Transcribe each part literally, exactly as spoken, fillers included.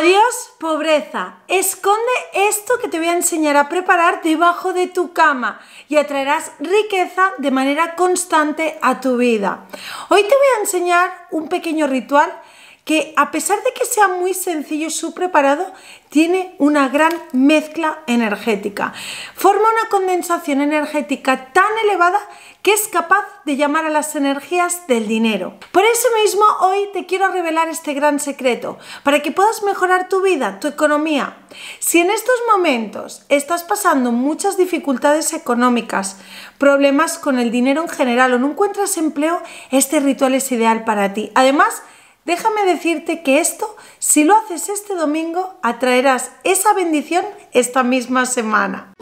Adiós, pobreza. Esconde esto que te voy a enseñar a preparar debajo de tu cama y atraerás riqueza de manera constante a tu vida. Hoy te voy a enseñar un pequeño ritual que, a pesar de que sea muy sencillo su preparado, tiene una gran mezcla energética. Forma una condensación energética tan elevada que es capaz de llamar a las energías del dinero. Por eso mismo hoy te quiero revelar este gran secreto, para que puedas mejorar tu vida, tu economía. Si en estos momentos estás pasando muchas dificultades económicas, problemas con el dinero en general o no encuentras empleo, este ritual es ideal para ti. Además, déjame decirte que esto, si lo haces este domingo, atraerás esa bendición esta misma semana.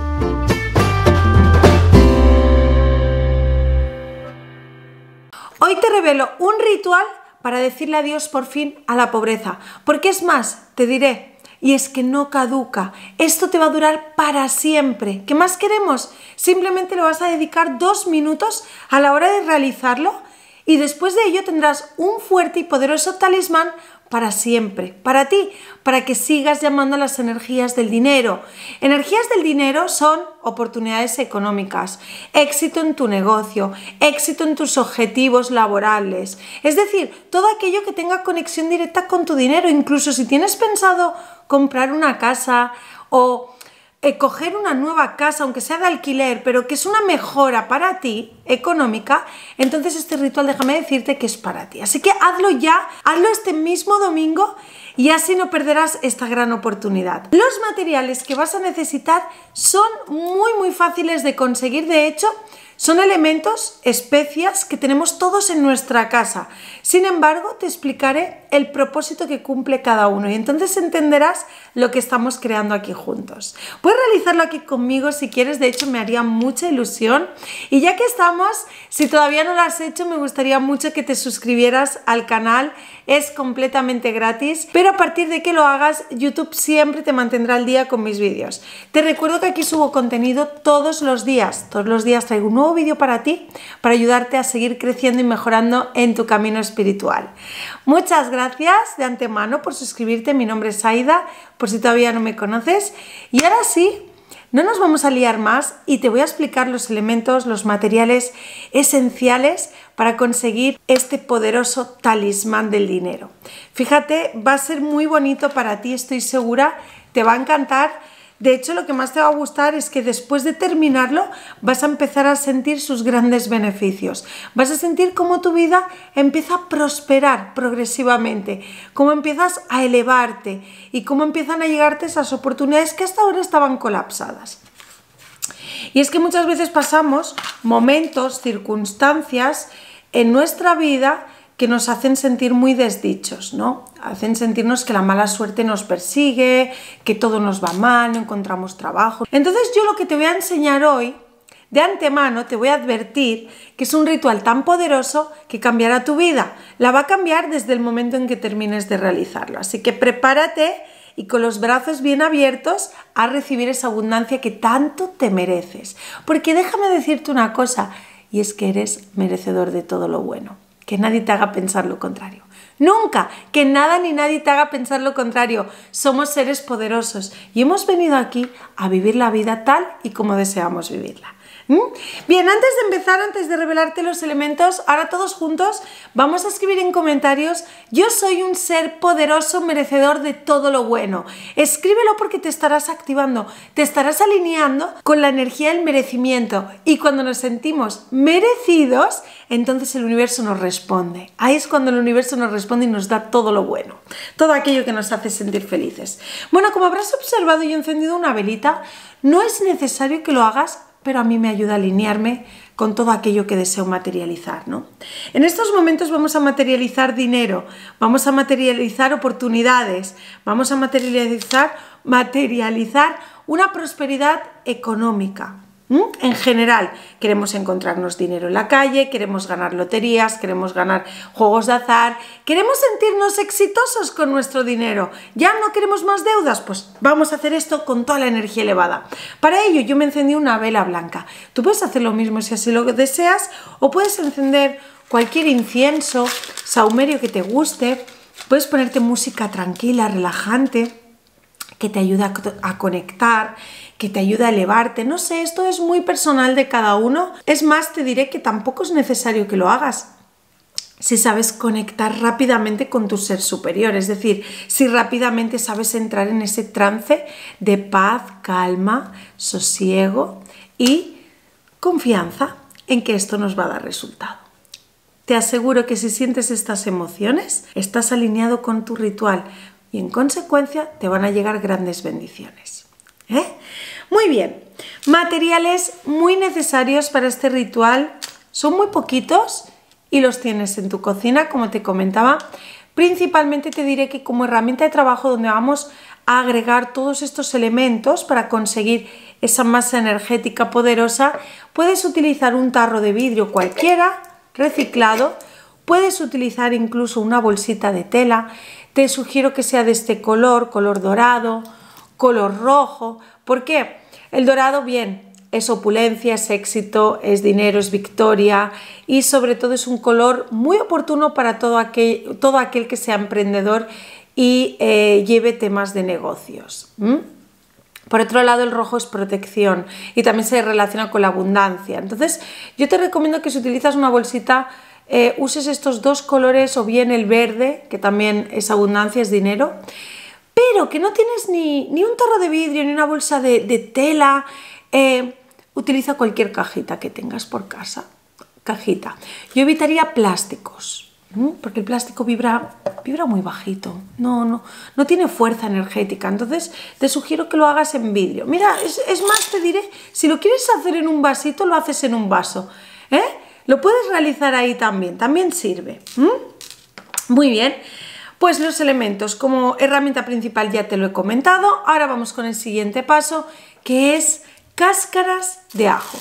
Hoy te revelo un ritual para decirle adiós por fin a la pobreza, porque es más, te diré, y es que no caduca, esto te va a durar para siempre. ¿Qué más queremos? Simplemente le vas a dedicar dos minutos a la hora de realizarlo y después de ello tendrás un fuerte y poderoso talismán para siempre, para ti, para que sigas llamando a las energías del dinero. Energías del dinero son oportunidades económicas, éxito en tu negocio, éxito en tus objetivos laborales, es decir, todo aquello que tenga conexión directa con tu dinero. Incluso si tienes pensado comprar una casa o Eh, coger una nueva casa, aunque sea de alquiler, pero que es una mejora para ti, económica, entonces este ritual déjame decirte que es para ti. Así que hazlo ya, hazlo este mismo domingo y así no perderás esta gran oportunidad. Los materiales que vas a necesitar son muy muy fáciles de conseguir. De hecho, son elementos, especias que tenemos todos en nuestra casa. Sin embargo, te explicaré el propósito que cumple cada uno y entonces entenderás lo que estamos creando aquí juntos. Puedes realizarlo aquí conmigo si quieres, de hecho me haría mucha ilusión. Y ya que estamos, si todavía no lo has hecho, me gustaría mucho que te suscribieras al canal. Es completamente gratis, pero a partir de que lo hagas, YouTube siempre te mantendrá al día con mis vídeos. Te recuerdo que aquí subo contenido todos los días. Todos los días traigo un nuevo vídeo para ti, para ayudarte a seguir creciendo y mejorando en tu camino espiritual. Muchas gracias de antemano por suscribirte. Mi nombre es Aida, por si todavía no me conoces. Y ahora sí, no nos vamos a liar más y te voy a explicar los elementos, los materiales esenciales para conseguir este poderoso talismán del dinero. Fíjate, va a ser muy bonito para ti, estoy segura, te va a encantar. De hecho, lo que más te va a gustar es que después de terminarlo vas a empezar a sentir sus grandes beneficios. Vas a sentir cómo tu vida empieza a prosperar progresivamente, cómo empiezas a elevarte y cómo empiezan a llegarte esas oportunidades que hasta ahora estaban colapsadas. Y es que muchas veces pasamos momentos, circunstancias en nuestra vida que nos hacen sentir muy desdichos, ¿no? Hacen sentirnos que la mala suerte nos persigue, que todo nos va mal, no encontramos trabajo. Entonces yo lo que te voy a enseñar hoy, de antemano te voy a advertir que es un ritual tan poderoso que cambiará tu vida. La va a cambiar desde el momento en que termines de realizarlo. Así que prepárate y con los brazos bien abiertos a recibir esa abundancia que tanto te mereces. Porque déjame decirte una cosa, y es que eres merecedor de todo lo bueno. Que nadie te haga pensar lo contrario. Nunca, que nada ni nadie te haga pensar lo contrario. Somos seres poderosos y hemos venido aquí a vivir la vida tal y como deseamos vivirla. ¿Mm? Bien, antes de empezar, antes de revelarte los elementos, ahora todos juntos vamos a escribir en comentarios: yo soy un ser poderoso merecedor de todo lo bueno. Escríbelo porque te estarás activando, te estarás alineando con la energía del merecimiento y cuando nos sentimos merecidos, entonces el universo nos responde. Ahí es cuando el universo nos responde y nos da todo lo bueno, todo aquello que nos hace sentir felices. Bueno, como habrás observado, yo he encendido una velita. No es necesario que lo hagas, pero a mí me ayuda a alinearme con todo aquello que deseo materializar, ¿no? En estos momentos vamos a materializar dinero, vamos a materializar oportunidades, vamos a materializar, materializar una prosperidad económica. ¿Mm? En general, queremos encontrarnos dinero en la calle, queremos ganar loterías, queremos ganar juegos de azar, queremos sentirnos exitosos con nuestro dinero. ¿Ya no queremos más deudas? Pues vamos a hacer esto con toda la energía elevada. Para ello yo me encendí una vela blanca. Tú puedes hacer lo mismo si así lo deseas o puedes encender cualquier incienso, sahumerio que te guste, Puedes ponerte música tranquila, relajante, que te ayuda a conectar, que te ayuda a elevarte. No sé, esto es muy personal de cada uno. Es más, te diré que tampoco es necesario que lo hagas si sabes conectar rápidamente con tu ser superior, es decir, si rápidamente sabes entrar en ese trance de paz, calma, sosiego y confianza en que esto nos va a dar resultado. Te aseguro que si sientes estas emociones, estás alineado con tu ritual y en consecuencia te van a llegar grandes bendiciones. ¿Eh? Muy bien, materiales muy necesarios para este ritual son muy poquitos y los tienes en tu cocina, como te comentaba. Principalmente te diré que como herramienta de trabajo donde vamos a agregar todos estos elementos para conseguir esa masa energética poderosa, puedes utilizar un tarro de vidrio cualquiera, reciclado, puedes utilizar incluso una bolsita de tela. Te sugiero que sea de este color, color dorado, color rojo. ¿Por qué? El dorado, bien, es opulencia, es éxito, es dinero, es victoria y sobre todo es un color muy oportuno para todo aquel, todo aquel que sea emprendedor y eh, lleve temas de negocios. ¿Mm? Por otro lado, el rojo es protección y también se relaciona con la abundancia. Entonces, yo te recomiendo que si utilizas una bolsita, eh, uses estos dos colores o bien el verde, que también es abundancia, es dinero, pero que no tienes ni, ni un tarro de vidrio ni una bolsa de, de tela. Eh, utiliza cualquier cajita que tengas por casa. Cajita. Yo evitaría plásticos, ¿no? Porque el plástico vibra, vibra muy bajito, no, no, no tiene fuerza energética. Entonces te sugiero que lo hagas en vidrio. Mira, es, es más, te diré, si lo quieres hacer en un vasito, lo haces en un vaso, ¿eh? Lo puedes realizar ahí también, también sirve. ¿Mm? Muy bien. Pues los elementos como herramienta principal ya te lo he comentado. Ahora vamos con el siguiente paso, que es cáscaras de ajo.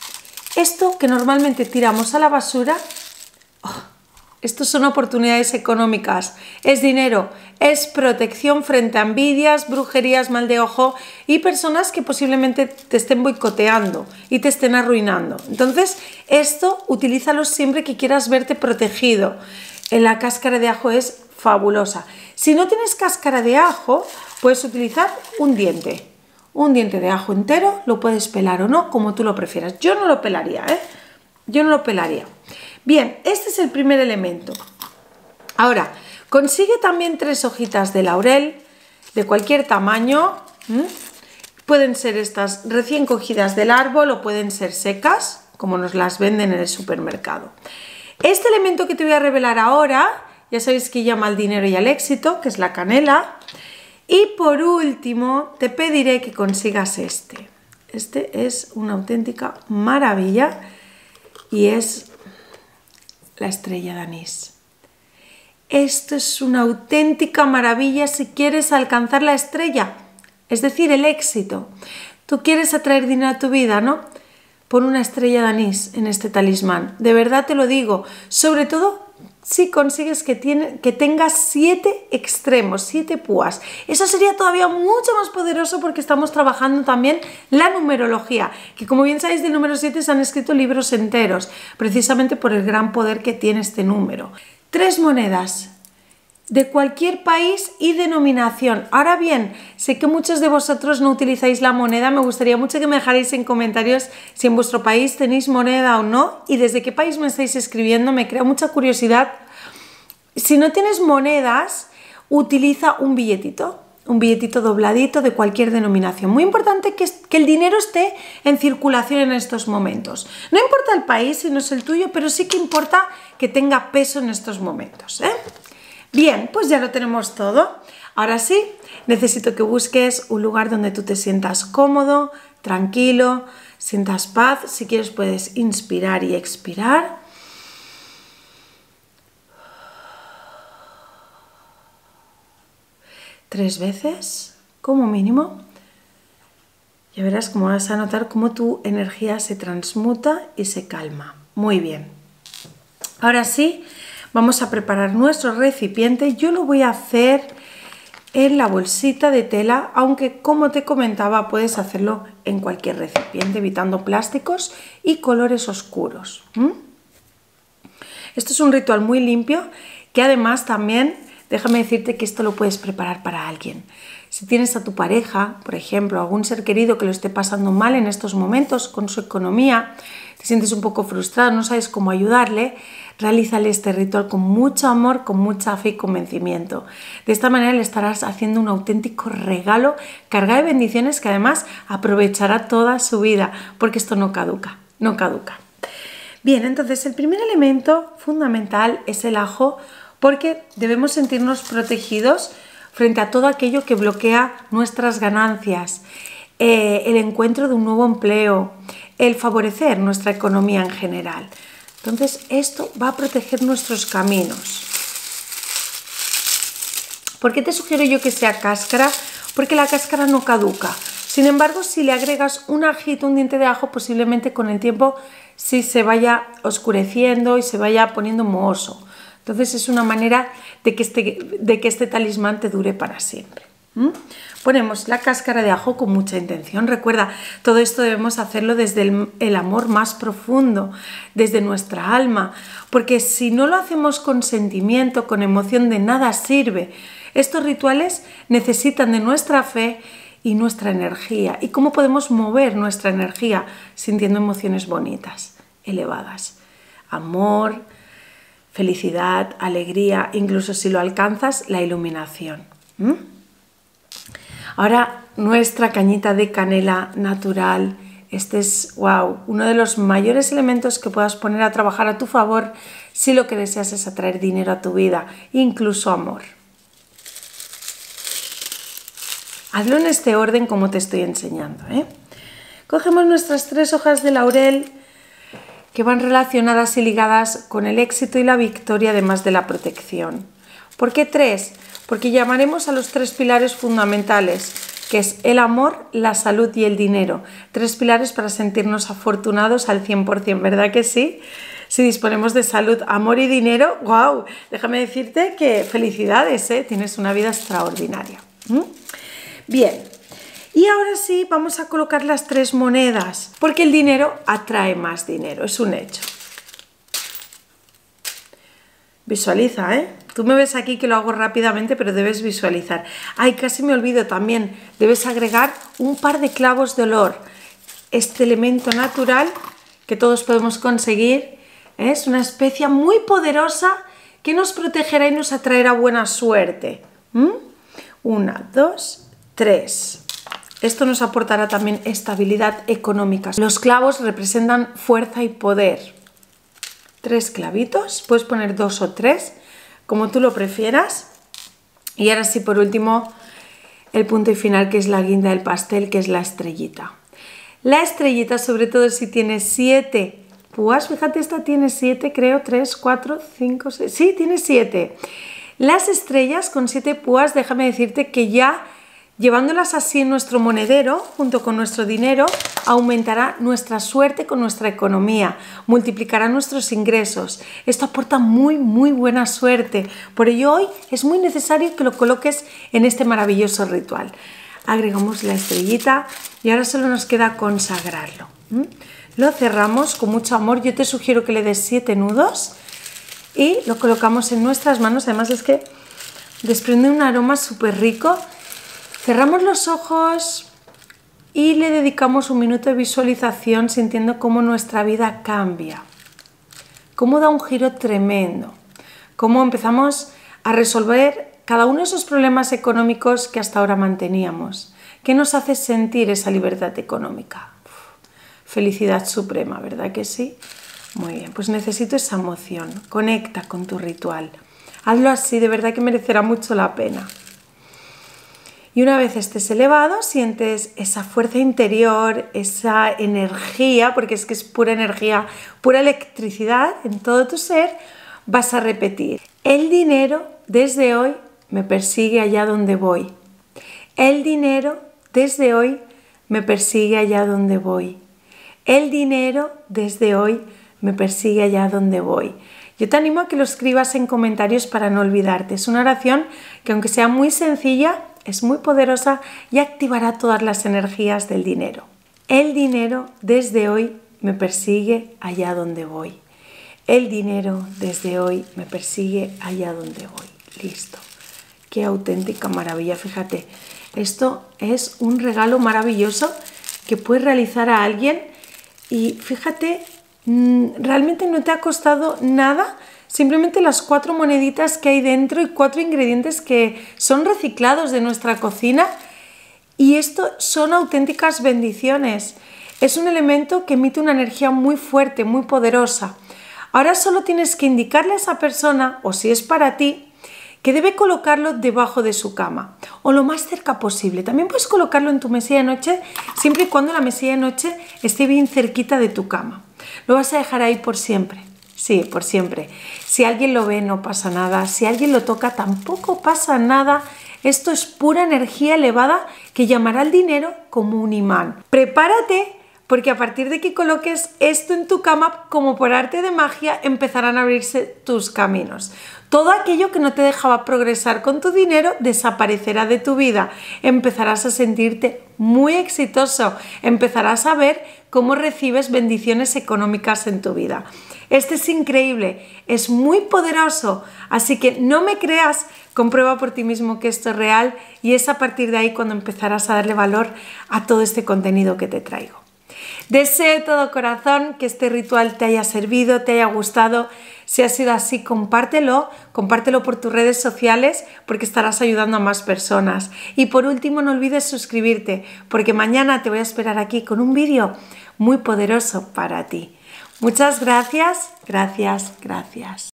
Esto que normalmente tiramos a la basura, oh, estos son oportunidades económicas, es dinero, es protección frente a envidias, brujerías, mal de ojo y personas que posiblemente te estén boicoteando y te estén arruinando. Entonces, esto utilízalo siempre que quieras verte protegido. La cáscara de ajo es fabulosa. Si no tienes cáscara de ajo, puedes utilizar un diente. Un diente de ajo entero, lo puedes pelar o no, como tú lo prefieras. Yo no lo pelaría, ¿eh? Yo no lo pelaría. Bien, este es el primer elemento. Ahora, consigue también tres hojitas de laurel, de cualquier tamaño. ¿Mm? Pueden ser estas recién cogidas del árbol o pueden ser secas, como nos las venden en el supermercado. Este elemento que te voy a revelar ahora, ya sabéis que llama al dinero y al éxito, que es la canela. Y por último, te pediré que consigas este. Este es una auténtica maravilla y es la estrella de anís. Esto es una auténtica maravilla si quieres alcanzar la estrella, es decir, el éxito. Tú quieres atraer dinero a tu vida, ¿no? Pon una estrella de anís en este talismán. De verdad te lo digo, sobre todo si consigues que, tiene, que tengas siete extremos, siete púas. Eso sería todavía mucho más poderoso porque estamos trabajando también la numerología, que como bien sabéis del número siete se han escrito libros enteros, precisamente por el gran poder que tiene este número. Tres monedas de cualquier país y denominación. Ahora bien, sé que muchos de vosotros no utilizáis la moneda, me gustaría mucho que me dejarais en comentarios si en vuestro país tenéis moneda o no y desde qué país me estáis escribiendo, me crea mucha curiosidad. Si no tienes monedas, utiliza un billetito, un billetito dobladito de cualquier denominación. Muy importante que, que el dinero esté en circulación en estos momentos. No importa el país, si no es el tuyo, pero sí que importa que tenga peso en estos momentos, ¿eh? Bien, pues ya lo tenemos todo. Ahora sí, necesito que busques un lugar donde tú te sientas cómodo, tranquilo, sientas paz. Si quieres puedes inspirar y expirar. Tres veces, como mínimo. Ya verás cómo vas a notar cómo tu energía se transmuta y se calma. Muy bien. Ahora sí, vamos a preparar nuestro recipiente. Yo lo voy a hacer en la bolsita de tela, aunque como te comentaba puedes hacerlo en cualquier recipiente, evitando plásticos y colores oscuros. ¿Mm? Esto es un ritual muy limpio que además también déjame decirte que esto lo puedes preparar para alguien. Si tienes a tu pareja, por ejemplo, algún ser querido que lo esté pasando mal en estos momentos con su economía, te sientes un poco frustrado, no sabes cómo ayudarle, realízale este ritual con mucho amor, con mucha fe y convencimiento. De esta manera le estarás haciendo un auténtico regalo cargado de bendiciones que además aprovechará toda su vida, porque esto no caduca, no caduca. Bien, entonces el primer elemento fundamental es el ajo, porque debemos sentirnos protegidos frente a todo aquello que bloquea nuestras ganancias, eh, el encuentro de un nuevo empleo, el favorecer nuestra economía en general. Entonces esto va a proteger nuestros caminos. ¿Por qué te sugiero yo que sea cáscara? Porque la cáscara no caduca. Sin embargo, si le agregas un ajito, un diente de ajo, posiblemente con el tiempo sí se vaya oscureciendo y se vaya poniendo mohoso. Entonces es una manera de que este, de que este talismán te dure para siempre. ¿Mm? Ponemos la cáscara de ajo con mucha intención. Recuerda, todo esto debemos hacerlo desde el, el amor más profundo, desde nuestra alma, porque si no lo hacemos con sentimiento, con emoción, de nada sirve. Estos rituales necesitan de nuestra fe y nuestra energía. ¿Y cómo podemos mover nuestra energía? Sintiendo emociones bonitas, elevadas. Amor, felicidad, alegría, incluso si lo alcanzas, la iluminación. ¿Mm? Ahora nuestra cañita de canela natural. Este es, wow, uno de los mayores elementos que puedas poner a trabajar a tu favor si lo que deseas es atraer dinero a tu vida, incluso amor. Hazlo en este orden como te estoy enseñando, ¿eh? Cogemos nuestras tres hojas de laurel que van relacionadas y ligadas con el éxito y la victoria, además de la protección. ¿Por qué tres? Porque llamaremos a los tres pilares fundamentales, que es el amor, la salud y el dinero. Tres pilares para sentirnos afortunados al cien por cien, ¿verdad que sí? Si disponemos de salud, amor y dinero, ¡wow! Déjame decirte que felicidades, ¿eh? Tienes una vida extraordinaria. ¿Mm? Bien. Y ahora sí, vamos a colocar las tres monedas, porque el dinero atrae más dinero, es un hecho. Visualiza, ¿eh? Tú me ves aquí que lo hago rápidamente, pero debes visualizar. Ay, casi me olvido también, debes agregar un par de clavos de olor. Este elemento natural que todos podemos conseguir, ¿eh? Es una especia muy poderosa que nos protegerá y nos atraerá buena suerte. ¿Mm? Una, dos, tres. Esto nos aportará también estabilidad económica. Los clavos representan fuerza y poder. Tres clavitos, puedes poner dos o tres, como tú lo prefieras. Y ahora sí, por último, el punto y final, que es la guinda del pastel, que es la estrellita. La estrellita, sobre todo si tiene siete púas, fíjate, esta tiene siete, creo, tres, cuatro, cinco, seis, sí, tiene siete. Las estrellas con siete púas, déjame decirte que ya llevándolas así en nuestro monedero, junto con nuestro dinero, aumentará nuestra suerte con nuestra economía, multiplicará nuestros ingresos. Esto aporta muy, muy buena suerte. Por ello hoy es muy necesario que lo coloques en este maravilloso ritual. Agregamos la estrellita y ahora solo nos queda consagrarlo. ¿Mm? Lo cerramos con mucho amor. Yo te sugiero que le des siete nudos y lo colocamos en nuestras manos. Además es que desprende un aroma súper rico. Cerramos los ojos y le dedicamos un minuto de visualización sintiendo cómo nuestra vida cambia, cómo da un giro tremendo, cómo empezamos a resolver cada uno de esos problemas económicos que hasta ahora manteníamos. ¿Qué nos hace sentir esa libertad económica? Uf, felicidad suprema, ¿verdad que sí? Muy bien, pues necesito esa emoción. Conecta con tu ritual. Hazlo así, de verdad que merecerá mucho la pena. Y una vez estés elevado, sientes esa fuerza interior, esa energía, porque es que es pura energía, pura electricidad en todo tu ser. Vas a repetir: el dinero desde hoy me persigue allá donde voy. El dinero desde hoy me persigue allá donde voy. El dinero desde hoy me persigue allá donde voy. Yo te animo a que lo escribas en comentarios para no olvidarte. Es una oración que, aunque sea muy sencilla, es muy poderosa y activará todas las energías del dinero. El dinero desde hoy me persigue allá donde voy. El dinero desde hoy me persigue allá donde voy. Listo. Qué auténtica maravilla, fíjate. Esto es un regalo maravilloso que puedes realizar a alguien y fíjate, realmente no te ha costado nada, simplemente las cuatro moneditas que hay dentro y cuatro ingredientes que son reciclados de nuestra cocina, y esto son auténticas bendiciones. Es un elemento que emite una energía muy fuerte, muy poderosa. Ahora solo tienes que indicarle a esa persona, o si es para ti, que debe colocarlo debajo de su cama o lo más cerca posible. También puedes colocarlo en tu mesilla de noche, siempre y cuando la mesilla de noche esté bien cerquita de tu cama. Lo vas a dejar ahí por siempre. Sí, por siempre. Si alguien lo ve, no pasa nada. Si alguien lo toca, tampoco pasa nada. Esto es pura energía elevada que llamará al dinero como un imán. Prepárate, porque a partir de que coloques esto en tu cama, como por arte de magia, empezarán a abrirse tus caminos. Todo aquello que no te dejaba progresar con tu dinero desaparecerá de tu vida. Empezarás a sentirte muy exitoso. Empezarás a ver cómo recibes bendiciones económicas en tu vida. Este es increíble, es muy poderoso, así que no me creas, comprueba por ti mismo que esto es real y es a partir de ahí cuando empezarás a darle valor a todo este contenido que te traigo. Deseo de todo corazón que este ritual te haya servido, te haya gustado. Si ha sido así, compártelo, compártelo por tus redes sociales porque estarás ayudando a más personas. Y por último, no olvides suscribirte porque mañana te voy a esperar aquí con un vídeo muy poderoso para ti. Muchas gracias, gracias, gracias.